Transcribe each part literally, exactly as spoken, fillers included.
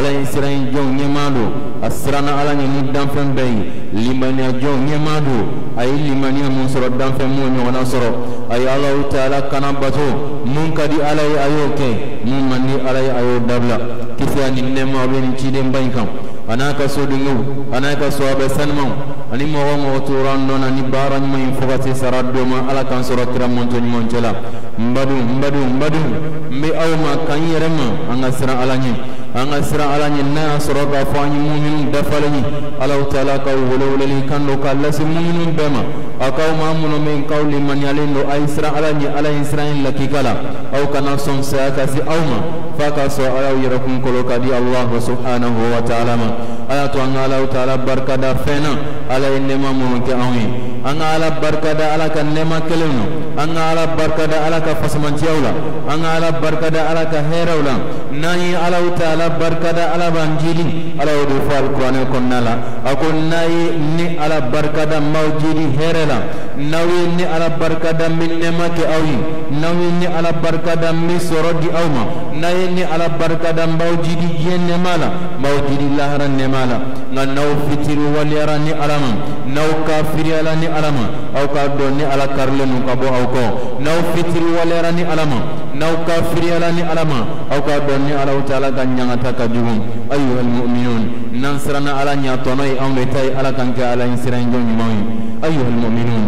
ala Israel jong nyemado asrana ala ni danfen bay limania jong nyemado ay limania mun soro danfen mo nyona soro ay Allah taala kana bato mun kadi ala ayoke mun mani ala ayo dabla kisa ni nema ben ci dem bankam anaka sodungu anaka soabe sanmam ani mo mo turan non ani baran mo infogati sarado ma ala kan soro kira monto ni monjela mbadu mbadu mbadu mi awma kan yerema anga sira ala ni anga sira ala ni na soro ga fani mu'min dafalani ala taala ka wolowlali kan do kala sim mu'minun bema akaw ma muno men qawli man yalindo ay sira ala ni ala israil lakikala aw kana son sa ka si awma faka so ala yarakum koloka di Allah subhanahu wa ta'ala ma ayatu an Allah ta'ala barkada fena ala inma muno ke awi an ala barkada ala kan nema keleno an ala barkada ala ka fasmanti awla an ala barkada ala ka herawla nayi ala ta'ala barkada ala banjili ala wudu fal qur'an konnala akon nayi ni ala barkada mawjidi herela nawi ni ala barkada min nema ke awi nawi ni ala barkada mi sorodi awma nayi ni ala barkada mawjidi yenne mala mawjidi lahran ne mala nga naw fitiru wal yarani alama naw kafiri ala ni alama aw ka donni ala karlenu ka bo aw ko naw fitiru wal yarani alama naw kafiri ala ni alama aw ka donni ala taala ganyanga taka jugum ayyuhal mu'minun nansrana ala nya tonoy ambe tay ala kan ka ala insiran jonyi mawi ayyuhal mu'minun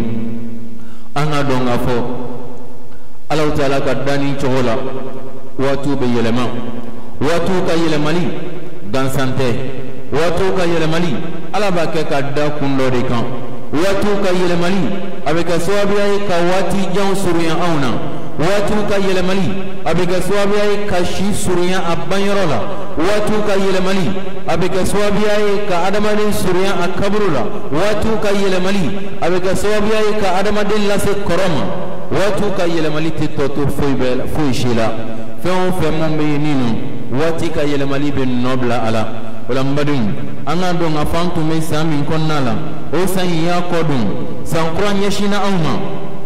anga donga fo ala taala ka dani chogola watu be yelema watu ka yelemali gansante watu ka yelemali ala ba ke ka da kundo de kan watu ka yelemali abeka swabiya ka wati jan suruya auna watu ka yelemali abeka swabiya ka shi suruya abanyorola watu ka yelemali abeka swabiya ka adamadin suruya akabrula watu ka yelemali abeka swabiya ka adamadin lase koroma watu ka yelemali titoto foibel foishila fɛn fɛn mun bɛ yen nɔ waati ka yɛlɛmali bɛ nɔ bila a la o la n badenw an k'a dɔn k'a fɔ an tun bɛ san min kɔnɔna la o san in y'a kɔ dɔn san kura ɲɛsinna anw ma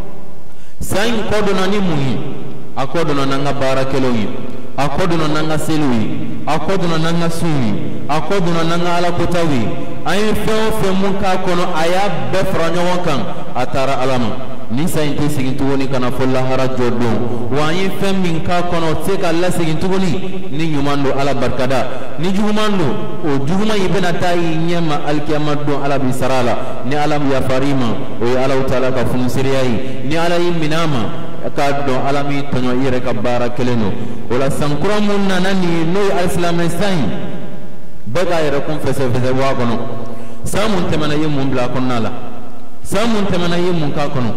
san in kɔ dɔnna ni mun ye a kɔ dɔnna n'an ka baarakɛlaw ye a kɔ dɔnna n'an ka seliw ye a kɔ dɔnna n'an ka sunw ye a kɔ dɔnna n'an ka alakotaw ye an ye fɛn o fɛn mun k'a kɔnɔ a y'a bɛɛ fara ɲɔgɔn kan a taara ala ma ni sa in tɛ segin tuguni kana fɔ lahara jɔ don wa an ye fɛn min k'a kɔnɔ tɛ ka lasegin tuguni ni ɲuman don ala barikada ni juguman don o juguman in bɛna taa i ɲɛ ma alikiyama don ala bi sara a la ni ala yafar'i ma o ye alaw taala ka funusereya ye ni ala y'i minɛ a ma k'a dɔn ala min tɔɲɔ i yɛrɛ ka baara kelen don o la sankura mun nana nin ye n'o ye alisilamɛ san ye bɛɛ k'a yɛrɛ kun fɛsɛfɛsɛ bɔ a kɔnɔ san mun tɛmɛna i ye mun bila a kɔnɔna la san mun tɛmɛna i ye mun k'a kɔnɔ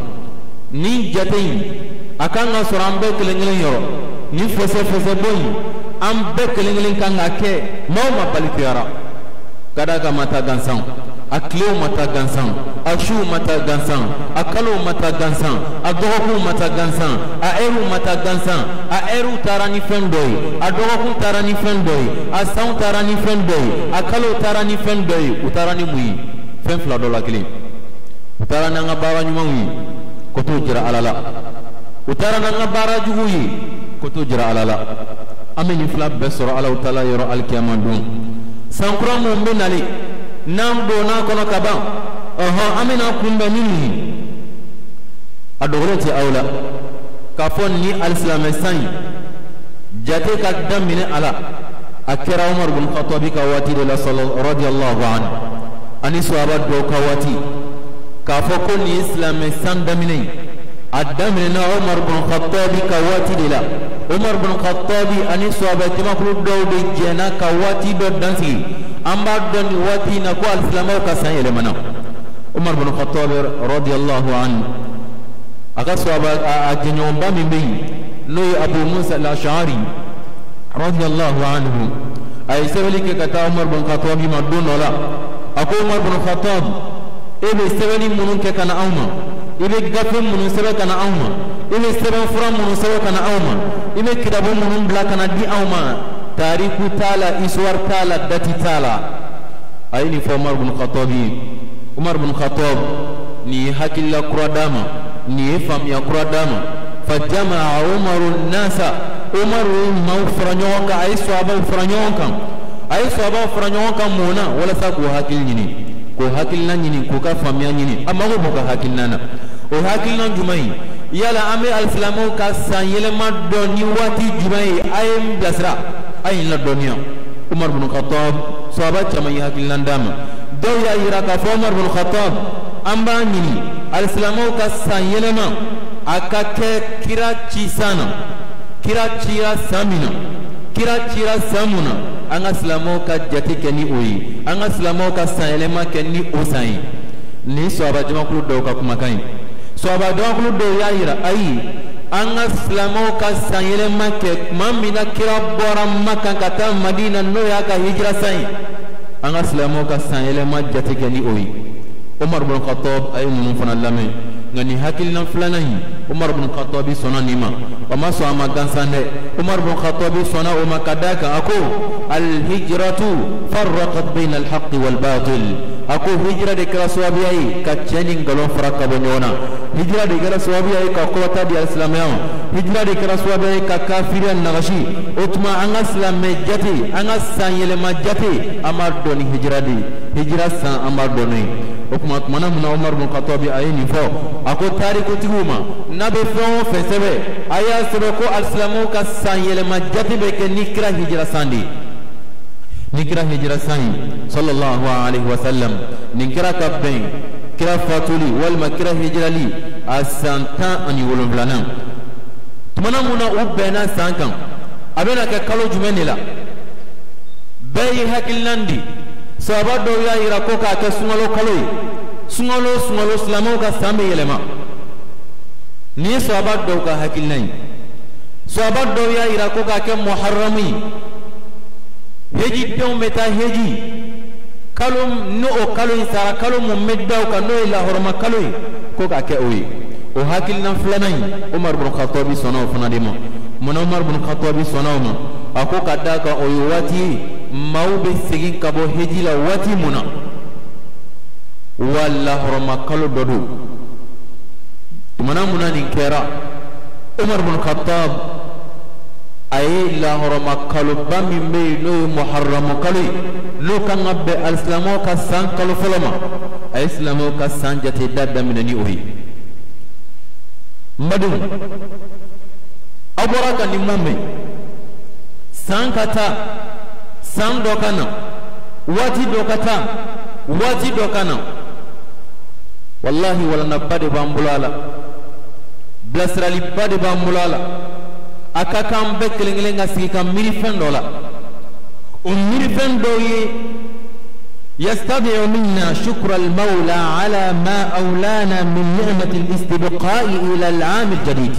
ni jate in a kan ka sɔrɔ an bɛɛ kelen kelen yɔrɔ ni fɛsɛfɛsɛ bɔ in an bɛɛ kelen kelen kan ka kɛ maaw ma bali kuyara ka d'a kan ma taa gansan a tilew ma taa gansan a suw ma taa gansan a kalow ma taa gansan a dɔgɔkunw ma taa gansan a ɛriw ma taa gansan a ɛriw taara ni fɛn dɔ ye a dɔgɔkun taara ni fɛn dɔ ye a sanw taara ni fɛn dɔ ye a kalow taara ni fɛn dɔ ye u taara ni mun ye fɛn fila dɔ la kelen u taara n'an ka baara ɲumanw ye ko to jira ala la u taara n'an ka baara jugu ye ko to jira ala la an bɛ nin fila bɛɛ sɔrɔ alaw taala yɔrɔ alikiyama don san kura mun bɛ nalen n'an donna kɔnɔ ka ban ɔhɔn an bɛna kunbɛn ni mun ye a dogolen tɛ aw la k'a fɔ ni alisilamɛ san ye jate ka daminɛ a la a kɛra Umar bin Khattabi ka waati de la radiyallahu anhu ani sahaba dɔw ka waati k'a fɔ ko nin ye silamɛ san daminɛ ye a daminɛna Umar bin Khattabi ka waati de la Umar bin Khattabi ani sahaba jamakulu dɔw de jɛna ka waati dɔ dansigi an b'a dɔn nin waati in na ko alisilamɛw ka san yɛlɛmana Umar bin Khattabi radiyallahu anhu a ka sahaba a jɛɲɔgɔnba min bɛ yen n'o ye Abu Musa al-Ash'ari radiyallahu anhu a ye sɛbɛnni kɛ ka taa Umar bin Khattabi ma don dɔ la a ko Umar bin Khattabi e bɛ sɛbɛnni minnu kɛ ka na anw ma i bɛ gafe minnu sɛbɛn ka na anw ma i bɛ sɛbɛn fura minnu sɛbɛn ka na anw ma i bɛ kitabu minnu bila ka na di anw ma taariku t'a la histoire t'a la date t'a la a ye nin fɔ Umar bin Khattabi ye Umar bin Khattabi nin ye hakilila kura d'a ma nin ye faamuya kura d'a ma fa jama'a Umaru nasa Umaru ye maaw fara ɲɔgɔn kan a ye sahabaw fara ɲɔgɔn kan ay sahaba fara ɲɔgɔn kan mun na walasa k'u hakili ɲini k'o hakilina ɲini k'u ka faamuya ɲini a mago b'u ka hakilina na o hakilina jumɛn ye yala an bɛ alisilamɛw ka san yɛlɛma dɔn ni waati jumɛn ye a ye n bilasira a ye n ladɔnniya Umar bin Khattab sahaba caman ye hakilina d'a ma dɔw y'a yira k'a fɔ Umar bin Khattab an b'a ɲini alisilamɛw ka san yɛlɛma a ka kɛ kira ci san na kira cira san min na kira cira san mun na an ka silamɛw ka jate kɛ ni o ye an ka silamɛw ka san yɛlɛma kɛ ni o san ye ni sahaba jamakulu dɔw ka kumakan ye sahaba jamakulu dɔw y'a yira ayi an ka silamɛw ka san yɛlɛma kɛ tuma min na kira bɔra Maka ka taa Madina n'o y'a ka hijira san ye an ka silamɛw ka san yɛlɛma jate kɛ ni o ye Umar bin Khattab a ye ninnu fana lamɛn nka nin hakilina filanan in Umar bin Khattab sɔnna nin ma o ma sɔn a ma gansan dɛ Umar bin Khattab sɔnna o ma ka d'a kan a ko al-hijratu farraqat bayna al-haqqi wal-batil a ko hijira de kɛra sababuya ye ka tiɲɛ ni nkalon fara ka bɔ ɲɔgɔn na hijira de kɛra sababuya ye ka kɔrɔta di alisilamɛya ma hijira de kɛra sababuya ye ka kafiriya nagasi o tuma an ka silamɛ jate an ka san yɛlɛma jate an b'a dɔn ni hijira de ye hijira san an b'a dɔn n'o ye o tuma tumana min na Umar bin Khattab a ye nin fɔ a ko taarikutigiw ma n'a bɛ fɛn o fɛn sɛbɛn a y'a sɛbɛn ko alisilamɛw ka san yɛlɛma jate bɛ kɛ ni kira hijira san de ye ni kira hijira san ye sallallahu alaihi wa sallam nin kira ka bɛn kira fatuli walima kira hijirali a san tan ani wolonfilanan tumana mun na u bɛnna san kan a bɛna kɛ kalo jumɛn de la bɛɛ ye hakilinan di sahaba dɔw y'a yira ko k'a kɛ sunkalo kalo ye sunkalo sunkalo silamɛw ka san bɛ yɛlɛma nin ye sahaba dɔw ka hakilina ye sahaba dɔw y'a yira ko k'a kɛ muharram ye heji denw bɛ taa heji kalo n'o o kalo in sara kalo mun bɛ da o kan n'o ye lahɔrɔma kalo ye ko k'a kɛ o ye o hakilina filanan in Umar bin Khattab sɔnna o fana de ma munna Umar bin Khattab sɔnna o ma a ko ka d'a kan o ye waati ye maaw bɛ segin ka bɔ heji la waati mun na wa lahɔrɔma kalo dɔ don tumana mun na nin kɛra Umar bin Khattab a ye lahɔrɔma kaloba min bɛ yen n'o ye muharram kalo ye n'o kan ka bɛn alisilamɛw ka san kalo fɔlɔ ma a ye silamɛw ka san jate da daminɛ ni o ye n badenw aw bɔra ka nin mun mɛn san ka taa san dɔ ka na waati dɔ ka taa waati dɔ ka na wallahi walannaba de b'an bolo a la bilasiraliba de b'an bolo a la a ka kan bɛɛ kelen kelen ka sigi ka miiri fɛn dɔ la o miiri fɛn dɔw ye yastabi'u minna shukra al-mawla ala ma awlana min ni'mati al-istibqa'i ila al-'am al-jadid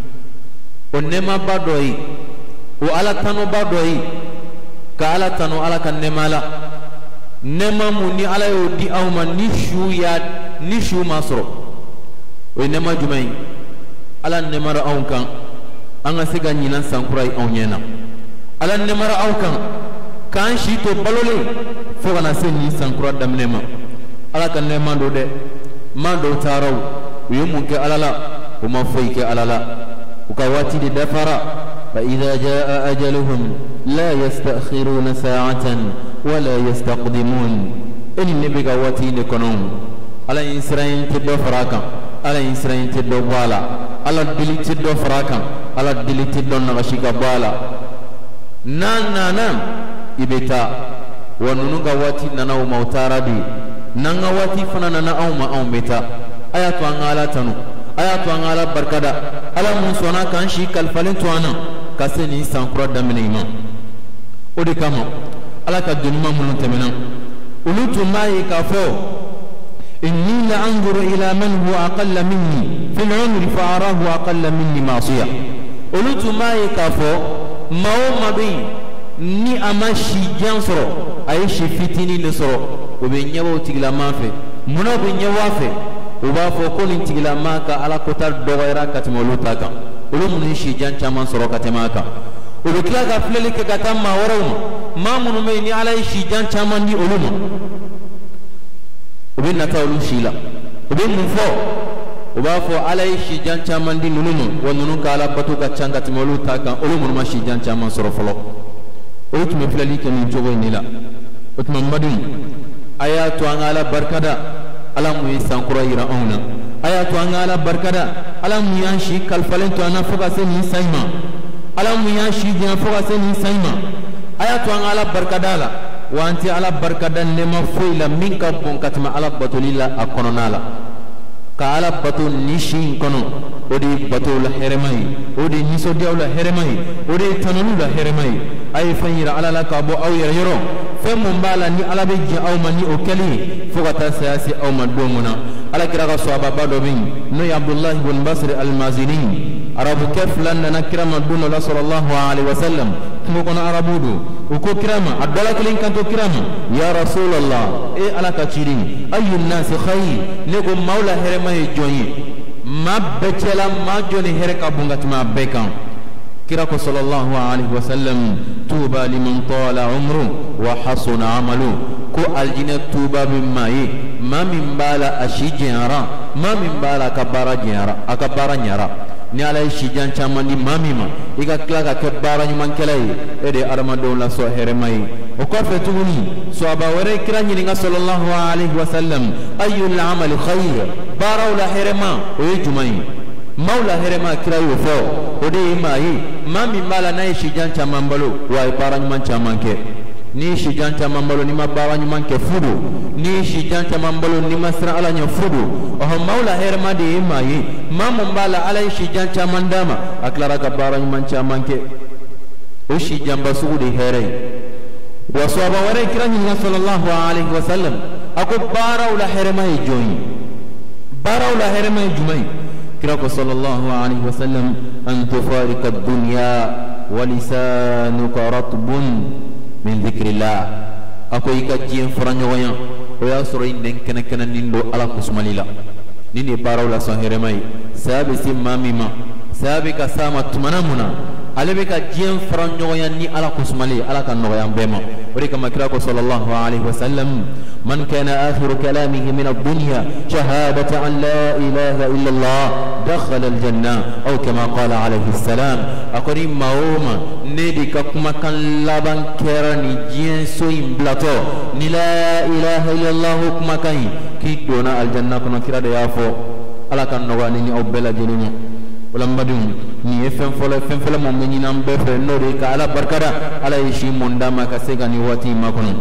o nɛɛmaba dɔ ye o ala tanoba dɔ ye ka ala tano ala ka nɛɛma la nɛɛma mun ni ala y'o di aw ma ni su ya ni su ma sɔrɔ o ye nɛɛma jumɛn ye ala nɛɛmara anw kan an ka se ka ɲinan sankura ye anw ɲɛ na ala nɛɛmara aw kan k'an si to balolen fo kana se nin sankura daminɛ ma ala ka nɛɛma don dɛ maa dɔw taara u ye mun kɛ ala la u ma foyi kɛ ala la u ka waati de dafara فإذا جاء أجلهم لا يستأخرون ساعة ولا يستقدمون إن النبي قواتي نكونون على إسرائيل تدو فراكا على إسرائيل تدو بالا على الدلي تدو فراكا على الدلي تدو نغشيك بالا نان نان إبتا ونونو قواتي نناو موتارا دي نان قواتي فنا نناو ما أو متا آيات وانغالا تنو آيات وانغالا بركدا على منسونا كانشي كالفالين توانا kase ni sankura daminɛ ma o de kama ala ka donima minnu tɛmɛna olu tun b'a ye k'a fɔ inni la anzuru ila man huwa aqalla minni fil umri fa arahu aqalla minni ma'siya olu tun b'a ye k'a fɔ maa o maa bɛ yen ni a ma si jan sɔrɔ a ye si fitinin de sɔrɔ o bɛ ɲɛbɔ o tigilamaa fɛ munna o bɛ ɲɛbɔ a fɛ o b'a fɔ ko nin tigilamaa ka ala kota dɔgɔyara ka tɛmɛ olu ta kan olu minnu si jan caman sɔrɔ ka tɛmɛ a kan o bɛ tila ka filɛli kɛ ka taa maa wɛrɛw ma maa minnu bɛ yen ni ala ye si jan caman di olu ma o bɛ nata olu si la o bɛ mun fɔ o b'a fɔ ala ye si jan caman di ninnu ma wa ninnu ka ala bato ka ca ka tɛmɛ olu ta kan olu minnu ma si jan caman sɔrɔ fɔlɔ o otu me filali ke min jogo nila otuma madum aya to an ala barkada ala mu sankura ira auna aya to an ala barkada ala mu yan shi kalfalen to ana foga se ni sayma ala mu yan shi dia foga se ni sayma aya to an ala barkada la wanti ala barkada ne ma foila minka bon katma ala batulila akononala ka ala batul nishin kono odi batul heremai odi niso diawla heremai odi tanulu la heremai ay fanyira ala la ka bo aw yero yero femu mbala ni ala be ji aw mani o kali fogata sayasi aw madumuna ala kira ga sahaba bado bin no ya abdullah ibn basri al-mazini arabu kaflan na kirama dun la sallallahu alaihi wasallam mo kono arabudu uko kirama adala kilin kanto kirama ya rasulullah e ala ka cirin ayyun nas khayr lego maula heremai joyi ma becela ma joni here ka bungat ma bekan kira ko sallallahu alaihi wasallam tuba liman tala umru wa hasuna amalu ko aljina tuba bimai ma min bala ashijara ma min bala kabara jara akabara nyara ni ala shijan chamani mamima iga klaga ke bara nyuman kelai ede armado la so heremai o ko fetuni so aba wore kira nyini nga sallallahu alaihi wasallam ayyul amali khair bara wala herema o jumai maula herema kira yo fo ode mai mami mala na shijan chamambalo wa bara nyuman chamanke ni shijan chamambalo ni mabara nyuman ke fudu ni shijan chamambalo ni masra ala nya fudu o maula herema de mai mamu mbala ala shijan chamandama aklara ka bara nyuman chamanke o shijan basugu de here wa sahaba wara kirani sallallahu alaihi wasallam ako bara wala herema joyi bara wala herema jumai kirako sallallahu alaihi wasallam an tufarika ad-dunya wa lisanuka ratbun min dhikrillah ako ikajien furanyo waya o ya soro inden kana kana nindo ala kusmalila nini bara wala so herema sabi simamima sabi ka sama tumanamuna alebeka jien furanyo waya ni ala kusmali ala kan no yam bema ori kama kirako sallallahu alaihi wasallam man kana akhiru kalamihi min ad-dunya shahadatu an la ilaha illa Allah dakhala al-janna aw kama qala alaihi salam akori mauma nedi ka kuma kan laban kera ni jien so imblato ni la ilaha illa Allah kuma kai ki dona al-janna kono kira de yafo ala kan no wani ni obela jenini ulambadum ni fem folo fem folo mo menyi nam be fe no de ka ala barkada ala yishi mondama ka sega ni wati makono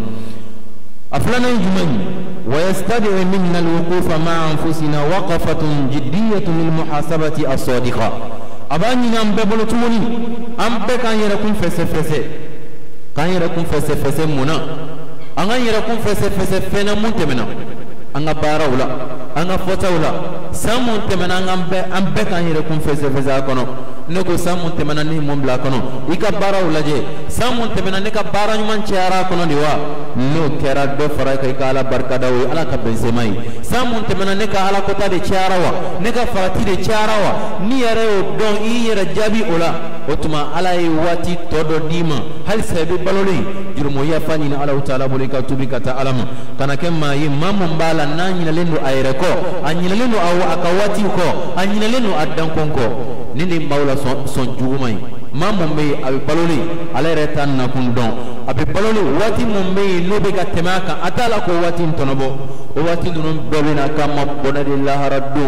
aflana jumani wa yastadi minna alwuqufa ma'a anfusina waqafatun jiddiyatun lilmuhasabati as-sadiqa abani nam be bolo tumoni am be kan yere kun fese fese kan yere kun fese fese muna anga yere kun fese fese fena muntemena anga barawla anga fotawla samun temana ngambe ambe kan yere kun fese fese akono neko samun temana ni mombla kono ika barawla je samun temana ne ka bara nyuman ciara kono diwa no kera do fara kai kala barkada wi ala ka benzemai samun temana ne ka ala kota de ciara wa ne ka farati de ciara wa ni yere o don i yere jabi ola otuma ala yi wati todo dima hal sabi baloli jurmo ya fani na ala taala bolika tubika ta alama kana kemma yi mamu mbala nanyina lendo ayre ko anyina lendo aw akawati ko anyina lendo addan konko nindi mawla son son jugumai mamu mbe abi baloli ala retan na kundon abi baloli wati mumbe no be gatemaka atala ko wati tonobo o wati dunun dobina kama bonadillahi raddu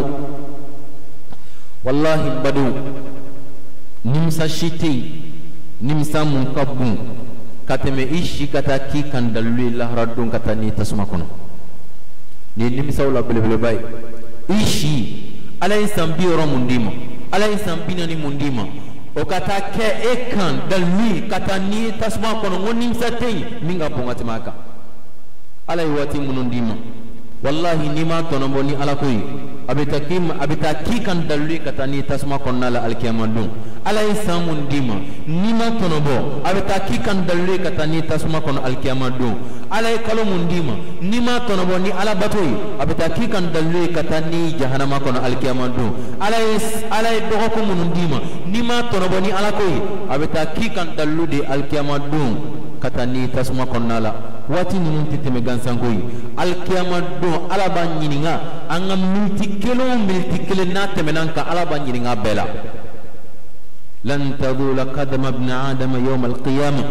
wallahi badu nimsa shiti nimsa munkabun kateme ishi kata ki kandalui lahradun kata ni tasuma kono ni nimsa wala bele bay ishi ala insambi ro mundima ala insambi nani mundima o kata ke ekan dalui kata ni tasuma kono ngonimsa tei minga bongati maka ala yiwati munundima wallahi nima tonombo ni ala koy abitakim abitakikan dalui katani tasma konnala alkiyamadun ala isamun dima nima tonombo abitakikan dalui katani tasma kon alkiyamadun ala kalomun dima nima tonombo ni ala batoy abitakikan dalui katani jahannama kon alkiyamadun ala ala dogokumun dima nima tonombo ni ala koy abitakikan daludi alkiyamadun katani tasma konnala wati ninun titeme gansankoy alkiyamado ala ba nyininga anga multi kilo multi kilo na temenanka ala ba nyininga bela lan tadula qadama ibn adam yawm alqiyamah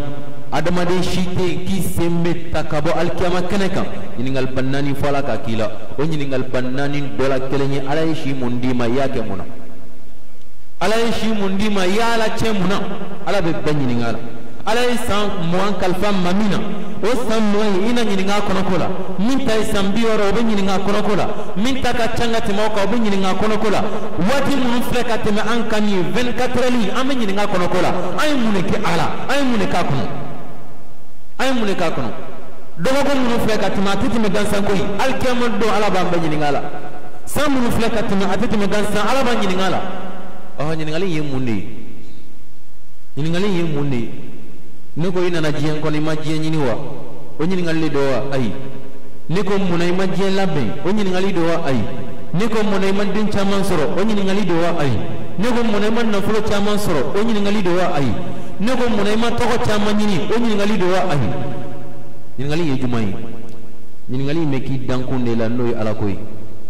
adamaden shite ki sembe takabo alkiyama keneka ɲiningal bannani fala ka kila o ɲiningal bannani dola kelenye ala ye shi mundi ma yake muna ala ye shi mundi ma yala che muna ala be be ɲiningala ala ye san mugan kalifa mamina o san mugan ina ɲininga kɔnɔko la min ta ye san bi wɔɔrɔ o be ɲininga kɔnɔko la min ta ka can ka tɛmɛ o kan o be ɲininga kɔnɔko la waati minnu filɛ ka tɛmɛ an kan ye vingt-quatre heures an be ɲininga kɔnɔko la an ye mun de kɛ a la an ye mun de k'a kɔnɔ an ye mun de k'a kɔnɔ dɔgɔkun minnu filɛ ka tɛmɛ a tɛ tɛmɛ gansan koyi alikiyama don ala b'an bɛɛ ɲininga la san minnu filɛ ka tɛmɛ a tɛ tɛmɛ gansan ala b'an ɲininga la ɔhɔ ɲininkali ye mun de ye ɲininkali ye mun de ye ne ko i nana diɲɛ kɔnɔ i ma diɲɛ ɲini wa o ɲininkali do wa ayi ne ko munna i ma diɲɛ labɛn o ɲininkali do wa ayi ne ko munna i ma den caman sɔrɔ o ɲininkali do wa ayi ne ko munna i ma nafolo caman sɔrɔ o ɲininkali do wa ayi ne ko munna i ma tɔgɔ caman ɲini o ɲininkali do wa ayi ɲininkali ye jumɛn ye ɲininkali in bɛ k'i dankun de la n'o ye ala ko ye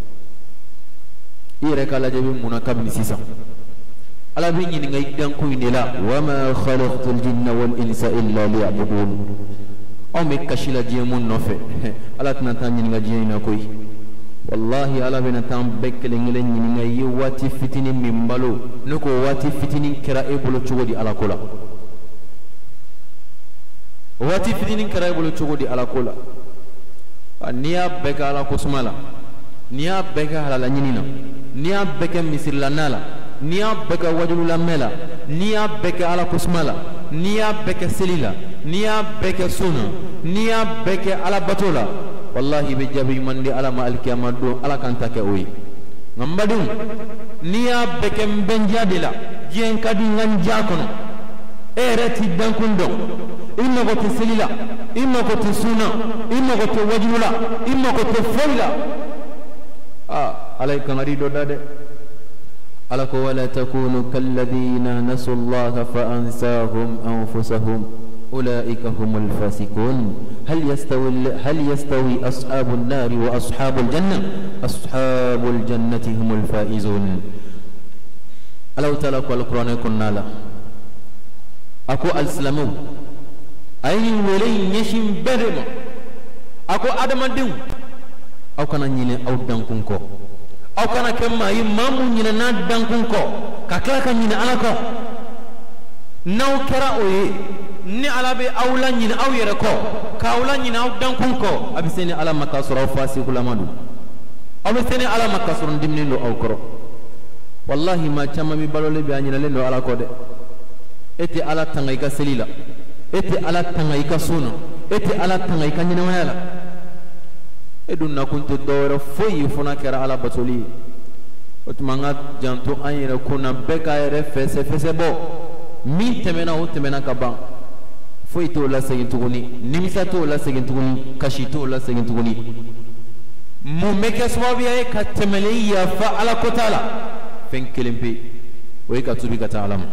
i yɛrɛ k'a lajɛ bɛ munna kabini sisan ala bɛ ɲininka i dankun in de la wa ma khalaqtul jinna wal insa illa liya'budun anw bɛ kasi la diɲɛ mun nɔfɛ ala tɛna taa ɲininka diɲɛ in na koyi wallahi ala bɛna taa an bɛɛ kelen kelen ɲininka i ye waati fitinin min balo ne ko waati fitinin kɛra e bolo cogo di ala ko la waati fitinin kɛra e bolo cogo di ala ko la n'i y'a bɛɛ kɛ ala kosuma la n'i y'a bɛɛ kɛ halala ɲini na n'i y'a bɛɛ kɛ misirilanna la n'i y'a bɛɛ kɛ wajulu lamɛn la n'i y'a bɛɛ kɛ ala kosuma la n'i y'a bɛɛ kɛ seli la n'i y'a bɛɛ kɛ sun na n'i y'a bɛɛ kɛ ala bato la wallahi i bɛ jaabi ɲuman di ala ma alikiyama don ala kan ta kɛ o ye nka n badenw n'i y'a bɛɛ kɛ n bɛndiya de la diɲɛ ka di n ka n diya kɔnɔ e yɛrɛ t'i dankun dɔn i mago tɛ seli la i mago tɛ sun na i mago tɛ wajulu la i mago tɛ foyi la aa ala ye kangari dɔ da dɛ ala ko wala takunu kalladina nasu allaha fa ansahum anfusahum ulaika humul fasikun hal yastawi hal yastawi ashabun nari wa ashabul janna ashabul jannati humul faizun ala taala ko alquran kunnala ako alislamu ayi wele ɲɛsin bɛɛ de ma a ko adamadenw aw kana ɲinɛ aw dankun kɔ aw kana kɛ maa ye maa mun ɲinɛna dankun kɔ ka tila ka ɲinɛ ala kɔ n'aw kɛra o ye ni ala bɛ aw la ɲinɛ aw yɛrɛ kɔ k'aw la ɲinɛ aw dankun kɔ a bɛ se ni ala ma k'a sɔrɔ aw fasikulama don aw bɛ se ni ala ma k'a sɔrɔ n diminen don aw kɔrɔ wallahi maa caman bɛ balolen bɛ a ɲinɛlen don ala kɔ dɛ e tɛ ala tanga i ka seli la e tɛ ala tanga i ka sun na e tɛ ala tanga i ka ɲɛnamaya la e dun nakun tɛ dɔwɛrɛ foyi ye fo n'a kɛra ala batoli ye o tuma an ka janto an yɛrɛ kun na bɛɛ k'a yɛrɛ fɛsɛfɛsɛ bɔ min tɛmɛna o tɛmɛna ka ban foyi t'o lasegin tuguni nimisa t'o lasegin tuguni kasi t'o lasegin tuguni mun bɛ kɛ sababuya ye ka tɛmɛlen yafa ala kota la fɛn kelen pe o ye ka tubi ka taa ala ma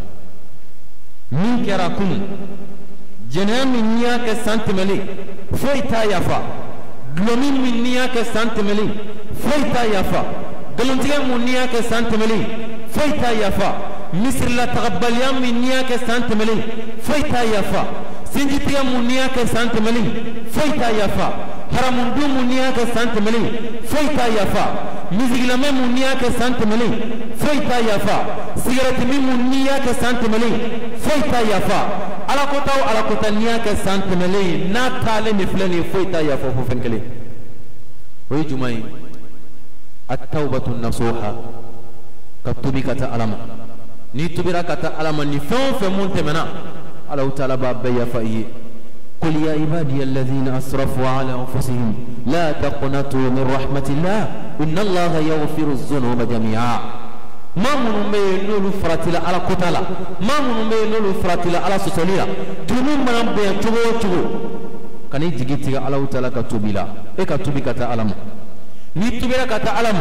min kɛra kunun jɛnɛya min n'i y'a kɛ san tɛmɛlen foyi t'a yafa dulɔmi min n'i y'a kɛ san tɛmɛlen foyi t'a yafa nkalontigɛ mun n'i y'a kɛ san tɛmɛlen foyi t'a yafa misirilatagbaliya min n'i y'a kɛ san tɛmɛlen foyi t'a yafa sinjitigɛ mun n'i y'a kɛ san tɛmɛlen foyi t'a yafa haramundun mun n'i y'a kɛ san tɛmɛlen foyi t'a yafa misigilamɛ mun n'i y'a kɛ san tɛmɛlen foyi t'a yafa sigarɛtimi mun n'i y'a kɛ san tɛmɛlen foyi t'a yafa alakota o alakota n'i y'a kɛ san tɛmɛlen n'a taalen de filɛ nin ye foyi t'a yafa fo fɛn kelen o ye jumɛn ye at-tawbatu nasuha ka tubi ka taa ala ma n'i tubira ka taa ala ma ni fɛn o fɛn mun tɛmɛna Allahu taala b'a bɛɛ yafa i ye قل يا عبادي الذين أسرفوا على أنفسهم لا تقنطوا من رحمة الله إن الله يغفر الذنوب جميعا ما من بينول فراتلا على كتلا ما من بينول فراتلا على سوسوليا تنو من بين تبو تبو كان يجي تيجي على وتلا كتوبيلا إيه كتوبي كتا علم نيتوبيلا كتا علم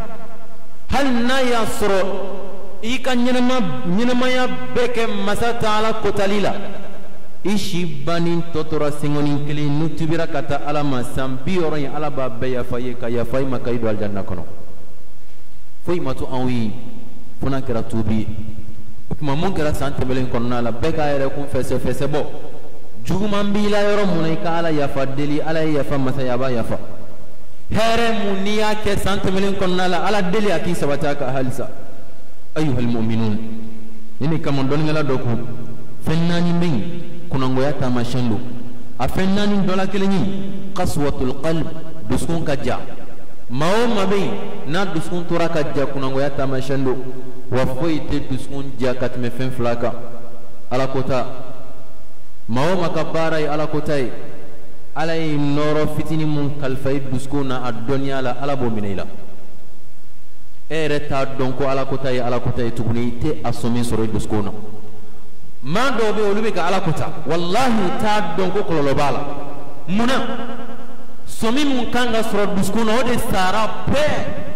هل نايا سرو إيه كان ينما ينما يا بك مسات على كتليلا ishi banin totora singonin kelen nutubira kata alama sambi orang yang ala babbe ya faye ka ya faye maka idu aljanna kono foi matu anwi funa kera tubi kuma mun kera sante belen kono la beka ere kun fese fese bo juguman b'i la yɔrɔ mun na i ka ala yafa deli ala ye yafa masaya b'a yafa hɛrɛ mun n'i y'a kɛ san tɛmɛnen kɔnɔna la ala deli a k'i sabati a kan halisa ayyuhal mu'minun ni kama dɔnnikɛla dɔ ko fɛn naani bɛ yen kunangoya taamasiyɛn don a fɛn naani dɔ la kelen ye qaswatul qalb dusukun ka ja maa o maa bɛ yen n'a dusukun tora ka ja kunangoya taamasiyɛn don wa foyi tɛ dusukun ja ka tɛmɛ fɛn fila kan ala ko ta maa o maa ka baara ye ala ko ta ye ala ye nɔɔrɔ fitinin mun kalifa i dusukun na a dɔnniya la ala b'o minɛ i la e yɛrɛ t'a dɔn ko ala ko ta ye ala ko ta ye tuguni i tɛ a sɔmi sɔrɔ i dusukun na maa dɔw bɛ yen olu bɛ ka ala ko ta walahi t'a dɔn ko kɔlɔlɔ b'a la munna sɔmi mun kan ka sɔrɔ dusukun na o de sara bɛɛ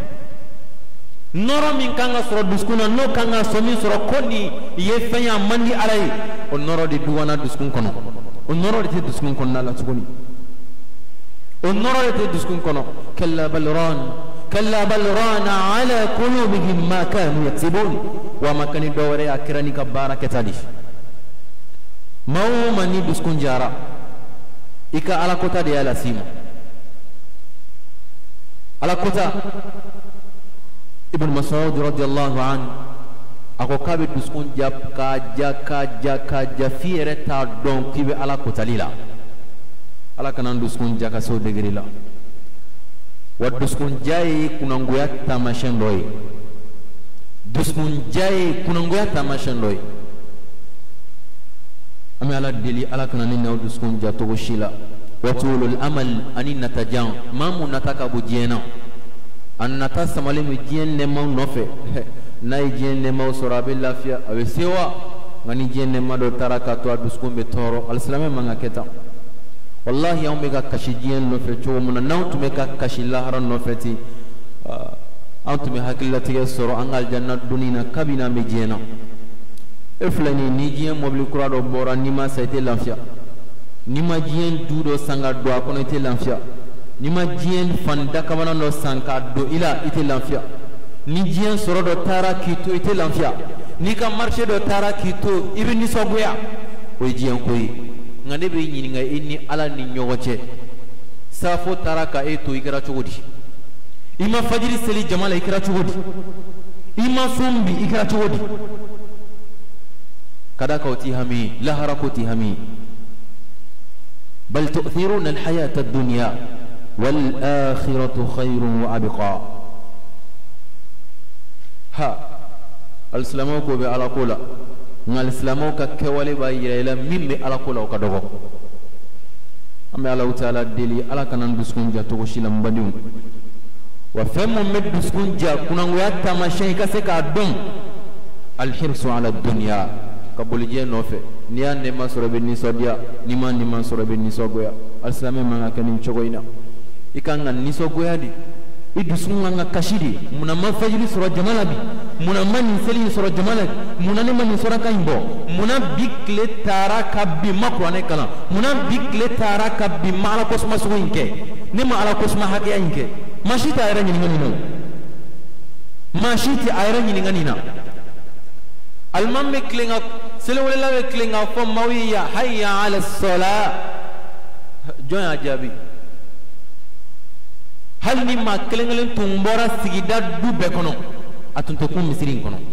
nɔrɔ min kan ka sɔrɔ dusukun na n'o kan ka sɔmi sɔrɔ ko nin ye fɛn ye a man di ala ye o nɔrɔ de duwana dusukun kɔnɔ o nɔrɔ de tɛ dusukun kɔnɔna la tuguni o nɔrɔ de tɛ dusukun kɔnɔ kalla bal ran kalla bal rana ala qulubihim ma kanu yaksibun wa ma kani dɔwɛrɛ y'a kɛra ni ka baara kɛta de maa o maa ni dusukun jara i ka ala kota de y'a las'i ma ala kota ibn Mas'ud radiyallahu anhu a ko k'a bɛ dusukun ja k'a ja k'a ja k'a ja f'i yɛrɛ t'a dɔn k'i bɛ ala kotali la ala kana dusukun ja ka se o degere la wa dusukun ja ye kunangoya taamasiyɛn dɔ ye dusukun ja ye kunangoya taamasiyɛn dɔ ye an bɛ ala deli ala kana ni n'aw dusukun ja cogo si la wa tulul amal ani natajan maa mun nata ka bɔ diɲɛ na a nata samalen bɛ diɲɛ nɛɛmaw nɔfɛ n'a ye diɲɛ nɛɛmaw sɔrɔ a bɛ lafiya a bɛ se wa nka ni diɲɛ nɛɛma dɔ taara k'a to a dusukun bɛ tɔɔrɔ alisilamɛ man ka kɛ tan wallahi anw bɛ ka kasi diɲɛ nɔfɛ cogo min na n'anw tun bɛ ka kasi lahara nɔfɛ ten anw tun bɛ hakililatigɛ sɔrɔ an ka aljanna donni na kabini an bɛ diɲɛ na e filɛ nin ye ni diɲɛ mɔbili kura dɔ bɔra n'i ma sa i tɛ lafiya n'i ma diɲɛ du dɔ san ka don a kɔnɔ i tɛ lafiya n'i ma diɲɛ fan dakabanan dɔ san ka don i la i tɛ lafiya ni diɲɛ sɔrɔ dɔ taara k'i to i tɛ lafiya n'i ka marché dɔ taara k'i to i bɛ nisɔngoya o ye diɲɛ ko ye nka ne bɛ ɲininka e ni ala ni ɲɔgɔn cɛ safo taara ka e to i kɛra cogo di i ma fajiri seli jama la i kɛra cogo di i ma sun bi i kɛra cogo di ka da k'aw t'i hami lahara ko t'i hami bal tu'thiruna al-hayata ad-dunya wal akhiratu khayrun wa abqa ha al-islamu ko be ala ko la ngal islamu ka kewale ba yira ila min be ala ko la ka dogo ambe ala taala deli ala kanan duskun ja to shi lambadium wa famu med duskun ja kunan ya tamashin ka se ka don al-hirsu ala ad-dunya ka bolije no fe ni an ne masoro be ni sodia ni man ni man soro be ni sogoya al-islamu man ka ni chogoina ikanga ni sogoya di idusunga nga kashiri muna mafajiri sura jamalabi muna mani seli sura jamalabi muna ne mani sura kaimbo muna bikle tara kabbi makwane kala muna bikle tara kabbi mala kosma suinke ne ma ala kosma hakiya inke mashita ayra nyini ngani no mashiti ayra nyini ngani na almamme klinga sele wala lawe klinga fo mawiya hayya ala sala joya jabi hal ni ma kelengelen tun bɔra sigida du bɛɛ kɔnɔ a tun tɛ kun misiri in kɔnɔ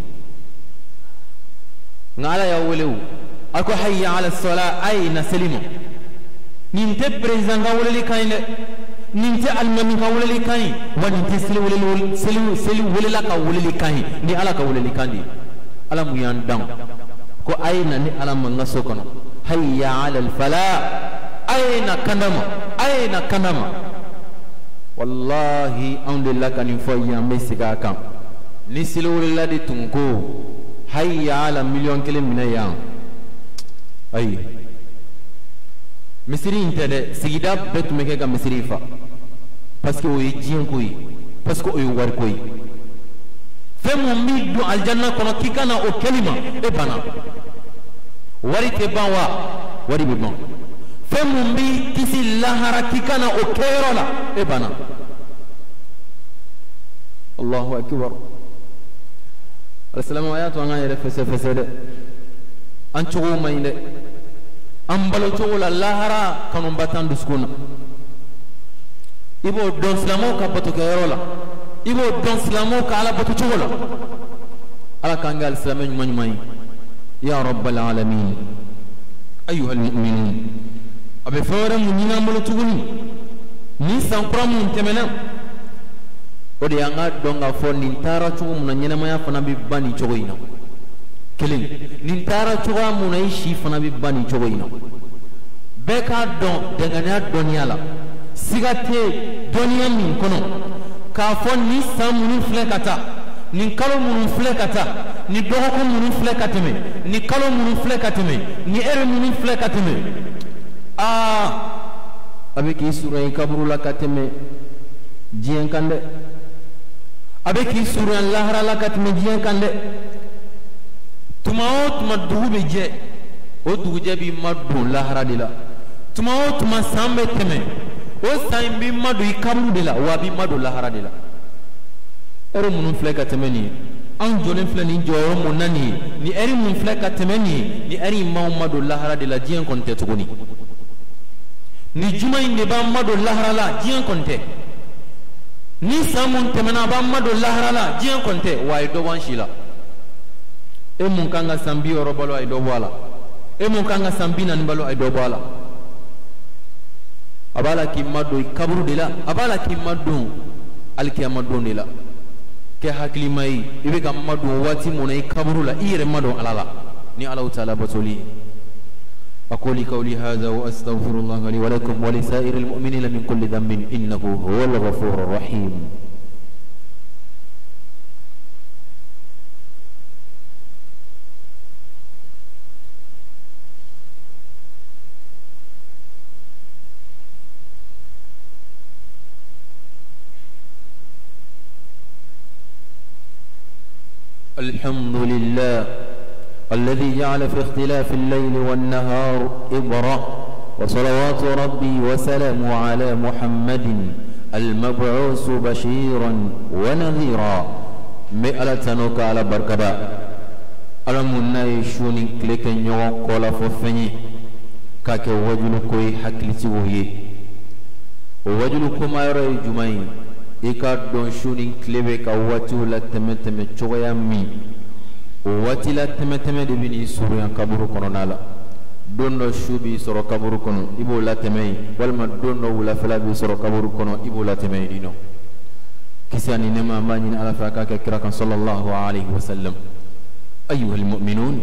nka ala y'a wele o a ko hayya ala sala a ye na seli ma nin tɛ président ka weleli kan ye dɛ nin tɛ alimami ka weleli kan ye wa nin tɛ seli weleli seli seli welela ka weleli kan ye ni ala ka weleli kan de ye ala mun y'an dan ko a ye na ni ala ma n ka so kɔnɔ hayya ala fala a ye na kanda ma a ye na kanda ma wallahi an de la ka nin fɔ yan bɛ segin a kan ni seli wulila de tun ko hayya ala miliyɔn kelen minɛ yan ayi misiri in tɛ dɛ sigida bɛɛ tun bɛ kɛ ka misiri in fa parce que o ye diɲɛ ko ye parce que o ye wari ko ye fɛn mun b'i don alijanna kɔnɔ k'i ka na o kɛli ma e banna wari tɛ ban wa wari bɛ ban fɛn mun b'i kisi lahara k'i ka na o kɛyɔrɔ la e banna allahu akbar alisilamɛ a y'a to an k'an yɛrɛ fɛsɛfɛsɛ dɛ an cogo man ɲi dɛ ambalo cogo la lahara kanun batan duskuna ibo don silamo ka bato ke yoro la ibo don silamo ka ala bato cogo la ala kangal silamo nyuma nyuma ya rabbal alamin ayyuhal mu'minun abe fawra munina mbalo tuguni ni sankura mun temena o de yanga donga fo nin tara cogo mun nyana maya fana bi bani cogo ina kelen nin tara cogo mun ay shi fana bi bani cogo ina be ka don daga na doniya la sigate doniya min kono ka fo ni samunu flekata ni kalo munu flekata ni dogo munu flekateme ni kalo munu flekateme ni ere munu flekateme ah avec isura kaburu la kateme jien kande avec isura lahara la kateme jien kande tuma o tuma dugu be je o dugu je bi madu lahara de la tuma o tuma sambe teme o san bi madu kaburu de la wa bi madu lahara de la ero munun fle kateme ni an jolen fle ni joro munani ni eri mun fle kateme ni ni eri madu lahara de la jien konte tuguni ni juma inde ba mado lahara la jien konte ni samun temena ba mado lahara la jien konte wa do wan shila e mun kanga sambi oro balo ay do wala e mun kanga sambi nan balo ay do wala abala ki mado kaburu de la abala ki mado alkiyama don de la ke hakli mai ibe ga mado wati munay kaburu la ire mado alala ni Allah taala batoli أقول قولي هذا وأستغفر الله لي ولكم ولسائر المؤمنين من كل ذنب إنه هو الغفور الرحيم الحمد لله الذي جعل في اختلاف الليل والنهار إبرة وصلوات ربي وسلامه على محمد المبعوث بشيرا ونذيرا مئلتنك على بركبا ألمنا يشوني كليك نيوان قولا ففني كاك وجل كوي حكلتي وهي وجل كما يرى جمعين إكاد دون شوني كليبك أواتو لتمتم تشويا مي wati la teme teme de bini suru yan kaburu kono nala donno shubi soro kaburu kono ibo la teme walma donno wula fala bi soro kaburu kono ibo la teme dino kisani nema mani ala faka ka kira kan sallallahu alaihi wasallam ayyuha almu'minun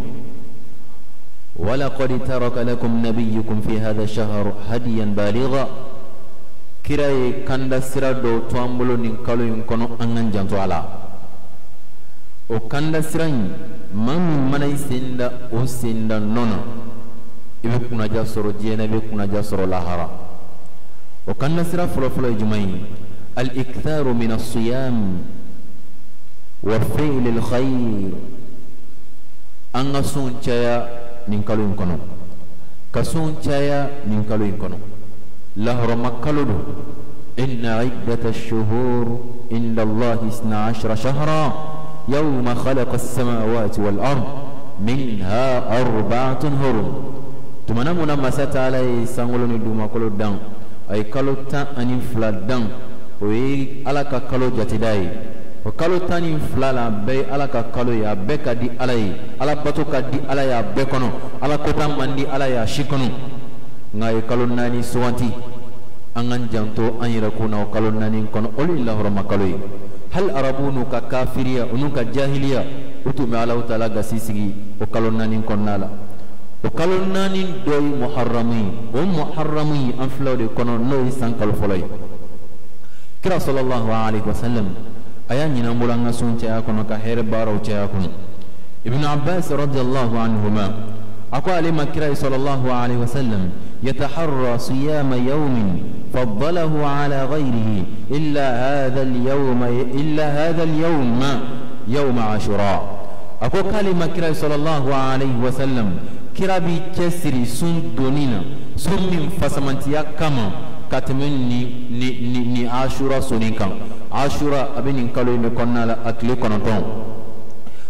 ولقد ترك لكم نبيكم في هذا الشهر هديا بالغا كراي كاندا سرا دو توامبلو نين كالو ينكونو انغان جانتو ala o kanda siran man manay senda o senda nona ibe kuna ja soro jena ibe kuna ja soro lahara o kanda sira folo folo jumay al iktharu min as-siyam wa fi'l al khair anga sun chaya nin kalu kono kasun chaya nin kalu kono lahara makkalu inna iddat ash-shuhur inda Allah اثنا عشر شهرا يوم خلق السماوات والأرض منها أربعة هرم تمنى منا مسات على سانغولوني دوما كلو دان أي كلو تان أني فلا دان وي على كلو جاتداي وكلو تاني فلا لا بي على كلو يا بكا دي علي على باتوكا دي على يا بكونو على كوتام مندي على يا شيكونو ngayi kalo nani suwanti angan janto anyira kuna kalo nani kono olillahu ramakaloy hal arabunu ka kafiriya unuka jahiliya utume Allah taala gasisigi o kalo nani konnala o kalo nani doy muharrami o muharrami an flawde kono no san kalo folay kira sallallahu alaihi wasallam aya nyina mulanga sunce akono ka here baro ce akono ibn abbas radiyallahu anhuma أقول لما كرا صلى الله عليه وسلم يتحرى صيام يوم فضله على غيره إلا هذا اليوم إلا هذا اليوم يوم عاشوراء أقول كلمة كرا صلى الله عليه وسلم كرا بكسر سن دونينا سن من فسمنتيا كما كتمني ني ني ني عاشوراء سنيكا عاشوراء أبين كلو يمكننا أكل كنتون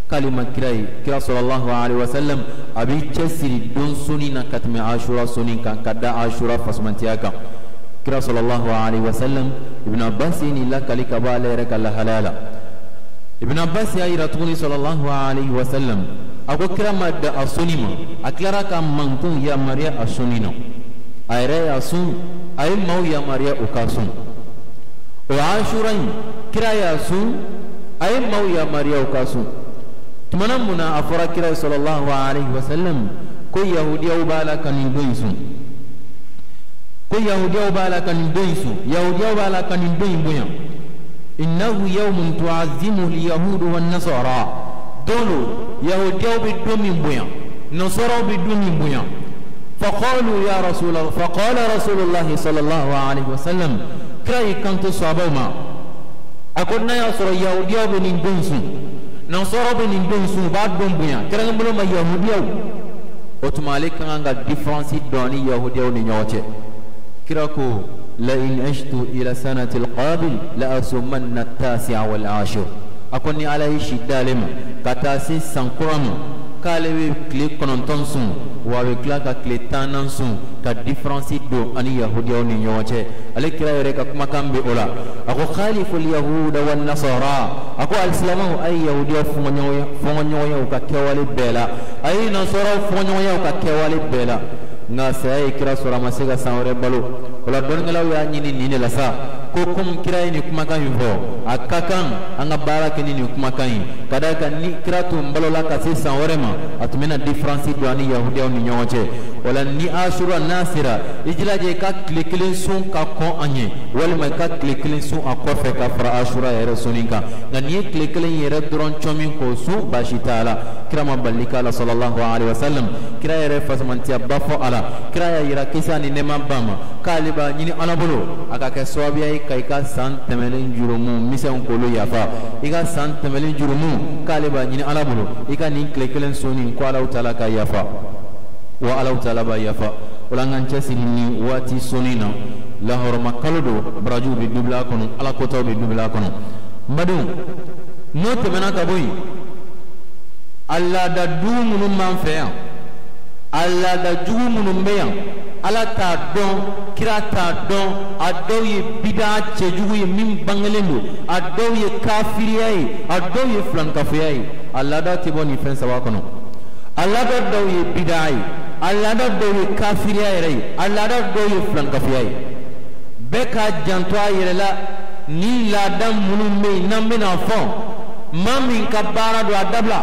kalima kirai kira sallallahu alaihi wasallam abi chesiri don suni na katme ashura suni kan kada ashura fasmantiaka kira sallallahu alaihi wasallam ibn abbas ni la kalika bale reka la halala ibn abbas ya iratuni sallallahu alaihi wasallam ako kira madda asunima aklara ka mantun ya maria asunino ayre asun ay mau ya maria ukasun o ashura kira ya asun ay mau ya maria ukasun tumana muna afara kira sallallahu alaihi wasallam ko yahudiya ubala kanin doinsu ko yahudiya ubala kanin doinsu yahudiya ubala kanin doin boya innahu yawmun tu'azzimu al-yahud wan-nasara dolo yahudiya bi domin boya nasara bi domin boya faqalu ya rasul allah faqala rasulullah sallallahu alaihi wasallam kai kanto sabama akonna ya sura yahudiya bi nin doinsu nasara bi nin doinsu ba dom boya kran bulo ma yahudiya otumalik nga difference doni yahudiya ni nyoche kirako la in ashtu ila sanati alqabil la asumanna at-tasi'a wal ashir akoni alai shidalema katasi sankurama kalewe kle kononton sun wawe klaka kle tanan sun ka difference do ani yahudiya ni nyoche alikira yore ka kuma kambe ola ako khalifu al-yahuda wan nasara ako al-islamu ay yahudiya fongonyo fongonyo ka kewali bela ay nasara fongonyo ka kewali bela nga sai kira sura masega sanore balo wala don ngalaw ya nyini ni la sa ko kum kira ni kuma kan ho akakan anga baraka ni kuma kan kadaka ni kira to mbalo la ka se sanore ma atumena difference do ani yahudiya ni nyoche wala ni ashura nasira ijlaje ka kliklin sun ka ko anye wala ma ka kliklin sun akofe ka fara ashura ya rasulinka nga ni kliklin yere dron chomin ko su bashitala kira mabalika la sallallahu alaihi wasallam kira yere fasmanti abafo ala kira ya yira kisa ni nema bama kaliba nyini alabolo aka ke sobiya kai ka san temelin jurumu misen kolo yafa iga san temelin jurumu kaliba nyini alabolo iga ni klekelen soni ko ala utala ka yafa wa ala utala ba yafa ulangan chesini ni wati sonina la horma kalodo braju bi dubla kono ala koto bi dubla kono madu no temena ka boy alla da dumunu manfeya alla da jugumunu meya ala ta don kira ta don adaw ye bida cejugu ye min bangelendo adaw ye kafiriya ye adaw ye flankafuya ye alla da tibon ni fen sawa kono alla da daw ye bida ye alla da daw ye kafiriya yere ye alla da daw ye flankafuya ye beka janto ayere la ni ladan munu me namena fon mamin ka bara do adabla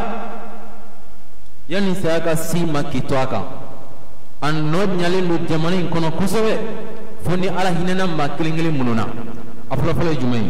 yani sayaka si makitwaka an nod nyalelu jamani kono kusobe foni ala hinana makilingili mununa afla fala jumay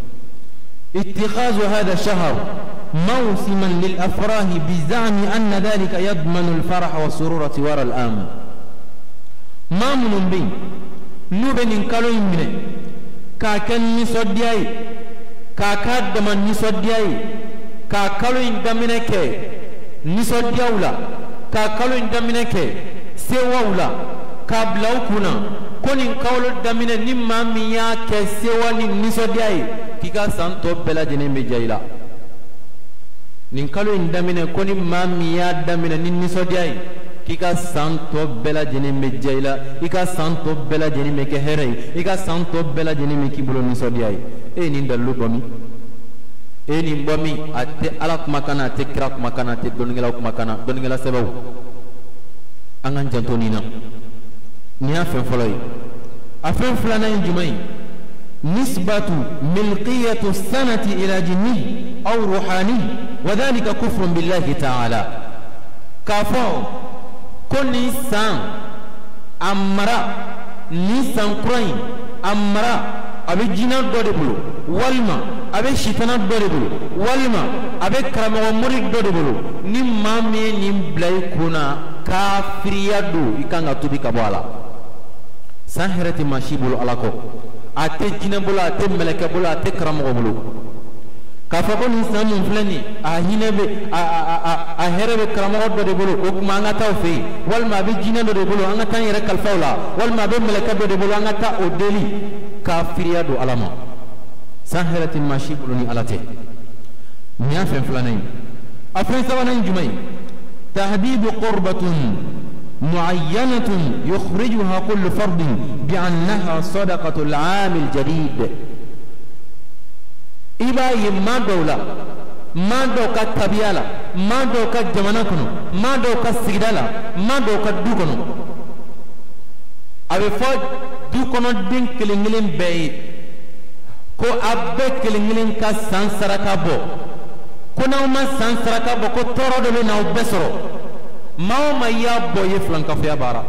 اتخاذ هذا الشهر موسما للافراح بزعم ان ذلك يضمن الفرح والسرور طوال العام ما من بي نوبن كالو يمنه كاكن نسودياي كاكاد من نسودياي كاكالو يندمنك نسودياولا كاكالو يندمنك سيواولا كابلاو كنا كونين كاولو دمنه نيما ميا كسيواني نسودياي kika santo bela jene me jayla nin kalo indamine koni mami ya damine nin nisodiai kika santo bela jene me jayla ika santo bela jene me keherei ika santo bela jene me kibulo nisodiai e nin dalu bomi e nin bomi ate ala kumakana ate kira kumakana ate doningela kumakana doningela sebaw angan janto nina ni afen foloi afen fulana injumai نسبة ملقية السنة إلى جني أو روحاني وذلك كفر بالله تعالى كفر كل إنسان أمرا نيسان كرين أمرا أبي جنات دوربلو والما أبي شيطانات دوربلو والما أبي كرام ومريك دوربلو نما مي نبلاي كنا كافريا دو إكانا تبي كبوالا ساهرة ماشيبولو ألاكو ate jina bula ate meleke bula ate karamogo bulu kafa ko ni samu flani a hinebe a a a herebe karamogo do de bulu ko kuma anga taw fe wal ma be jina do de bulu anga tan yere kalfawla wal ma be meleke do de bulu anga ta o deli kafiriya do alama sahiratin mashibulu ni alate nya fe flani afin sabanan jumai تحديد قربة معينة يخرجها كل فرد بأنها صدقة العام الجديد إبا يما دولا ما دوكا تبيالا ما دوكا جمانكنو ما دوكا سيدالا ما دوكا دوكنو أبي فوج دوكنو دين كلينجلين بي كو أبي كلينجلين كا سانسركا بو كنا وما سانسركا بو كو تورو دولي ناو بسرو mao ma ya boye flan kafya bara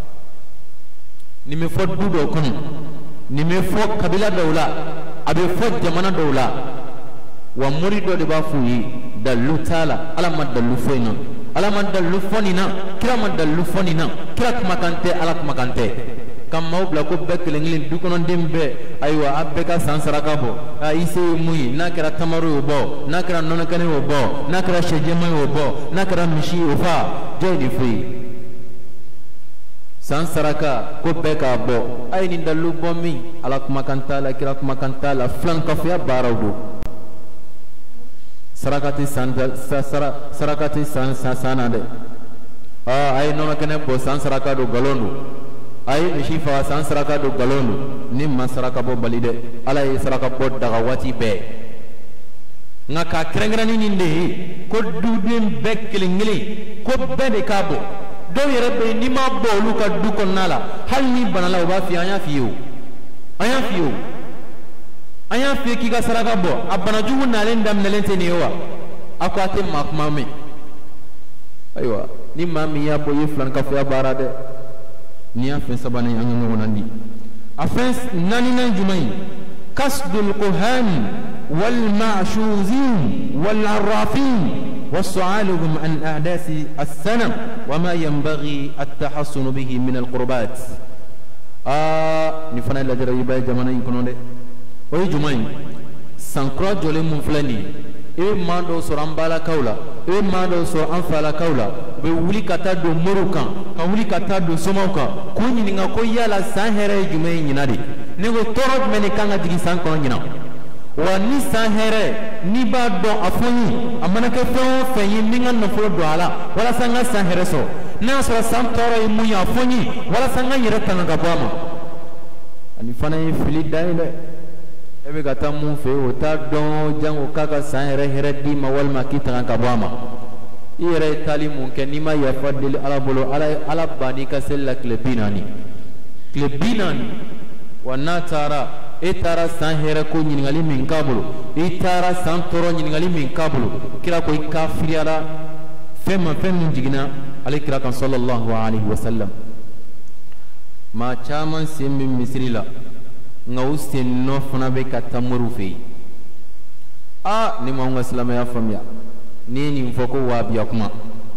ni me fo dudo kono ni me fo kabila dawla abe fo jamana dawla wa murido de ba fuyi dalu tala ala ma dalu foina ala ma dalu fonina kira ma dalu fonina kira kuma kante ala kuma kante kam mawbla ko bekle ngin du kono dembe aywa abbe ka sansaraka bo ayise muyi nakara tamaru bo nakara nono kane bo nakara shejema bo nakara mishi ufa jodi fi sansaraka ko beka bo ay ni dalu bo mi ala kuma kanta la kira kuma kanta la flan kafia barawdo sarakati san sara sarakati san sanade ah ay nono kane bo sansaraka do galonu ay mishi fa san saraka do galonu ni masaraka bo balide ala yi saraka bo daga wati be ngaka krengrani ni nde ko dudem bekkel ngili ko bede kabo do yere be ni ma bo lu ka du ko nala hal ni banala ba fi anya fiyo anya fiyo anya fi ki ga saraka bo abana juhu nalen dam nalente ni wa akwate makmame aywa ni mami ya bo yiflan ka fa barade ni afin sabane an ngi wonandi afin nanina jumay kasdul quhan wal ma'shuzin wal arrafin وسؤالهم عن أحداث السنة وما ينبغي التحصن به من القربات آه نفنا إلا جرى يبايا جمانا يكونون دي وي جمعين سنكرا جولي منفلني إيه ما دو سوران بالا كولا إيه ما دو سور أنفالا كولا بولي كتا دو مروكا كولي كتا دو سموكا كوني نيغا كويا لا ساهرة جمعين ينادي نيغو تورج مني كانت جي سانكرا ينام wa ni sahere ni ba do afoni amana ke fo fe yin ninga no fo do ala wala sanga sahere so na so sam toro yi mu ya afoni wala sanga yire tanga bama ani fana yi fili daile ebe gata mu fe o ta don jango kaka sahere here di ma wal ma kitanga ka bama ire tali mun ke ni ma ya fadil ala bolo ala ala bani ka sella klebinani klebinani wa na tara itara san hera ko nyingali min kabulu itara san toro nyingali min kabulu kira ko kafiriara fema fem jigina alikira kan sallallahu alaihi wasallam ma chaman simmi misrila ngausin no fana be katamuru fi a ni mo ngaslam ya famya ni ni foko wabiya kuma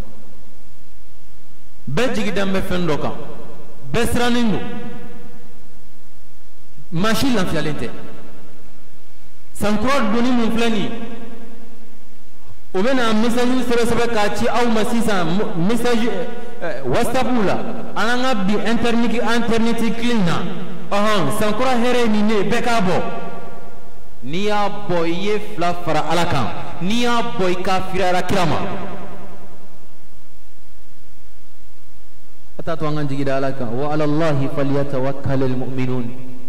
be jigidam be fendoka besraningu machine la fialente sankro doni mun flani o bena message sere sebe ka ci aw masisa message whatsapp la ananga bi internet internet cleaner aha sankro here ni ne bekabo ni ya boye fla fara alaka ni ya boy kafira kirama atatu angan jigida alaka wa ala allah falyatawakkalul mu'minun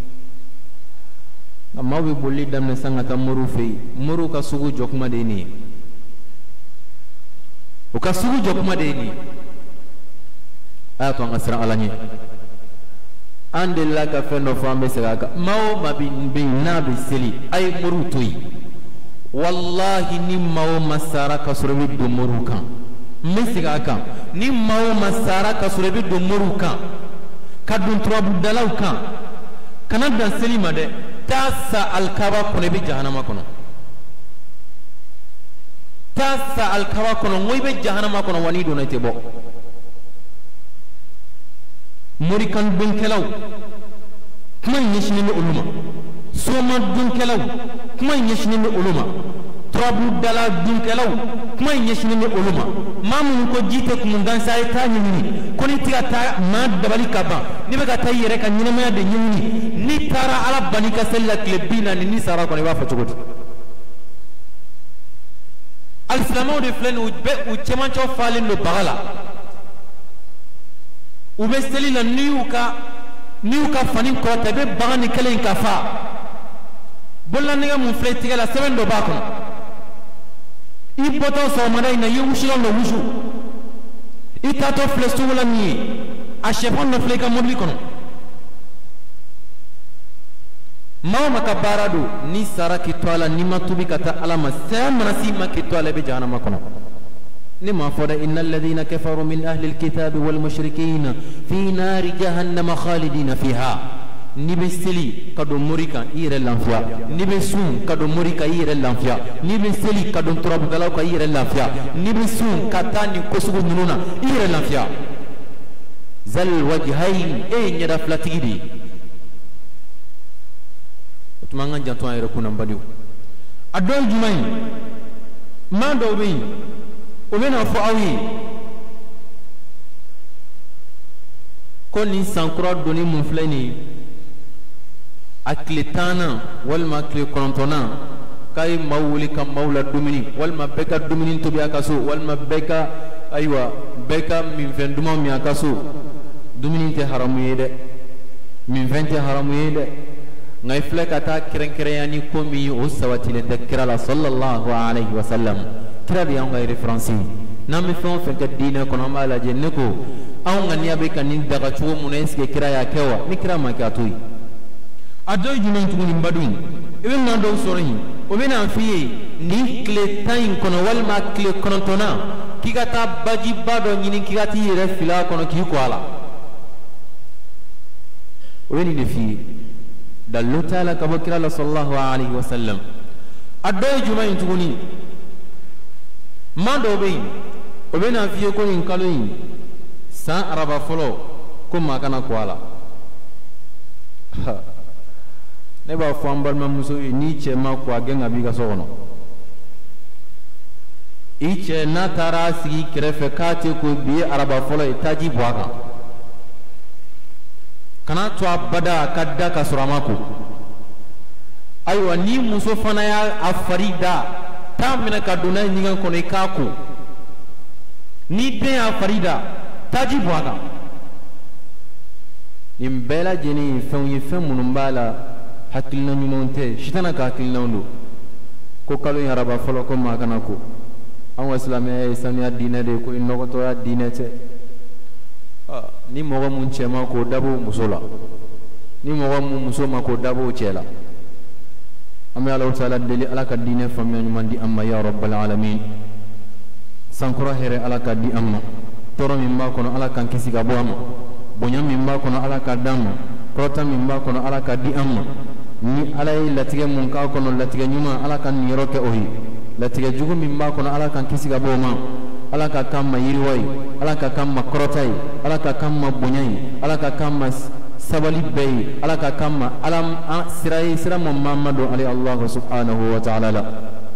amma we bolli damne sangata muru fe muru ka sugu jokuma de ni o ka sugu jokuma de ni ato ngasra alani ande la ka fendo fambe sega mawo mabi be nabi seli ay muru toy wallahi ni mawo masara ka surbi do muru kan mesiga kan ni mawo masara ka surbi do muru kan kadun trobu dalaw kan kanada seli made tasa alkaba kono be jahannama kono tasa alkaba kono ngoy be jahannama kono wani do na tebo muri kan dun kelaw kuma nyishni ni uluma soma dun kelaw kuma nyishni ni uluma trabu dala dun kelaw kuma nyishni ni uluma mamun ko jite ko mun dan sai ta nyini ko ni tiga ta ma dabali kaba ni be ga ta yere kan nyina ma de nyini ni tara ala bani ka sella klebina ni ni sara ko ni wa fa chogoti Al-Islamo de flen ou be ou chemancho falin no bagala ou be steli la niuka niuka fanin ko tabe bagani kelen ka fa bolla ninga mun fle tigala seven do bakon ipoto so manai na yushilo no wushu itato fle suwala ni a chefon no fle ka modli kono Mama kabarado ni sara kitwala ni matubi kata alama sama nasi makitwala be jahannama kono ni ma foda innal ladhina kafaru min ahli alkitabi wal mushrikeen fi nari jahannama khalidina fiha ni be seli kado morika ire lanfia ni be sun kado morika ire lanfia ni be seli kado turabu galaw ka ire lanfia ni be sun katani kosugo nununa ire lanfia zal wajhayn e nyada flatigidi mangan janto ay rekuna mbadiw adoy jumay mando be o bena fo awi ko ni sankura doni mun flani akletana wal makle kontona kay mawuli kam mawla dumini wal ma beka dumini to biya kaso wal ma beka aywa beka min venduma mi akaso dumini te haramu yede min vente haramu yede ngay flekata kirenkereyani komi o sawatile dakira la sallallahu alayhi wa sallam kira bi ngay reference nam fon fe ka dina kono mala jenne ko aw ngani abe kanin daga chuo muneske kira ya kewa ni kira ma ka toy adoy jumen tuguni mbadun ibe na do soroyi o bena fiye ni kle tain kono wal ma kle kono tona kigata baji bado nyini kigati yere fila kono ki ko ala o ni de fiye dallo taala kabo kira la sallallahu alayhi wa sallam adoy jumayn tuguni mando be o be na fiye ko in kalo yin sa araba folo ko makana ko ala ne ba fo ambal ma muso ni che ma ko agenga bi ga sono iche na tara sigi krefe kate ko bi araba folo itaji bwaka kana to abada kadda ka suramako aywa ni muso fana ya afarida tamina kaduna nyinga kono ikako ni de afarida taji bwaga imbela jeni fenyi femu mbala hakilna nyumonte shitana ka hakilna ndo ko kalo yaraba folo ko makana ko an waslame islamia dina de ko inogoto ya dinete ni mogo mun chema ko dabo musola ni mogo mun musoma ko dabo chela am ya Allah taala deli alaka dine famme mandi amma ya rabbal alamin sankura here alaka di amma toro min ba kono alaka kisi ga bo amma bonya min ba kono alaka damma prota min ba kono alaka di amma ni alay latige mun ka kono latige nyuma alaka ni roke ohi latige jugu min ba kono alaka kisi ga bo ma alaka kamma yiriwai alaka kamma krotai alaka kamma bunyai alaka kamma sabali bay alaka kamma alam sirai siram muhammadu ali allah subhanahu wa ta'ala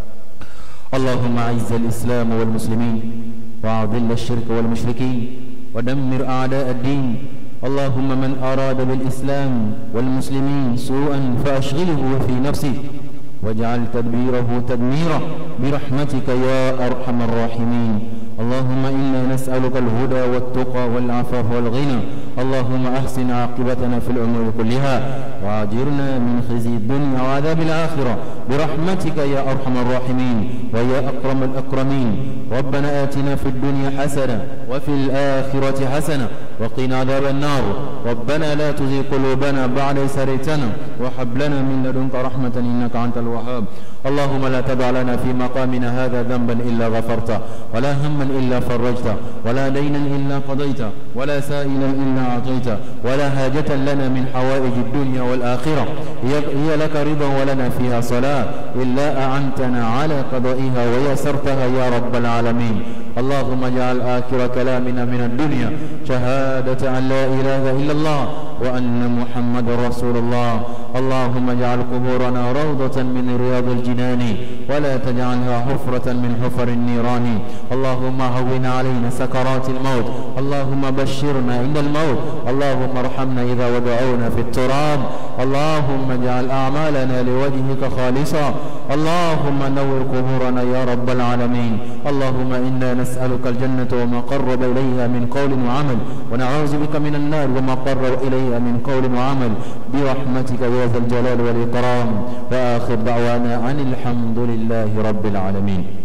اللهم اعز الاسلام والمسلمين واذل الشرك والمشركين ودمر اعداء الدين اللهم من اراد بالاسلام والمسلمين سوءا فاشغله في نفسه واجعل تدبيره تدميرا برحمتك يا ارحم الراحمين اللهم إنا نسألك الهدى والتقى والعفاف والغنى اللهم أحسن عاقبتنا في الأمور كلها وأجرنا من خزي الدنيا وعذاب الآخرة برحمتك يا أرحم الراحمين ويا أكرم الأكرمين ربنا آتنا في الدنيا حسنة وفي الآخرة حسنة وقنا عذاب النار ربنا لا تزغ قلوبنا بعد إذ هديتنا وهب لنا من لدنك رحمة إنك أنت الوهاب اللهم لا تدع لنا في مقامنا هذا ذنبا إلا غفرته ولا هما إلا فرجته ولا دينا إلا قضيته ولا سائلا إلا أعطيته ولا حاجة لنا من حوائج الدنيا والآخرة هي لك رضا ولنا فيها صلاة إلا أعنتنا على قضائها ويسرتها يا رب العالمين اللهم اجعل آخر كلامنا من الدنيا شهادة أن لا إله إلا الله وأن محمد رسول الله اللهم اجعل قبورنا روضة من رياض الجنان ولا تجعلها حفرة من حفر النيران اللهم هون علينا سكرات الموت اللهم بشرنا عند الموت اللهم ارحمنا إذا وضعونا في التراب اللهم اجعل أعمالنا لوجهك خالصا اللهم نور قبورنا يا رب العالمين. اللهم إنا نسألك الجنة وما قرب إليها من قول وعمل، ونعوذ بك من النار وما قرب إليها من قول وعمل، برحمتك يا ذا الجلال والإكرام. وآخر دعوانا عن الحمد لله رب العالمين.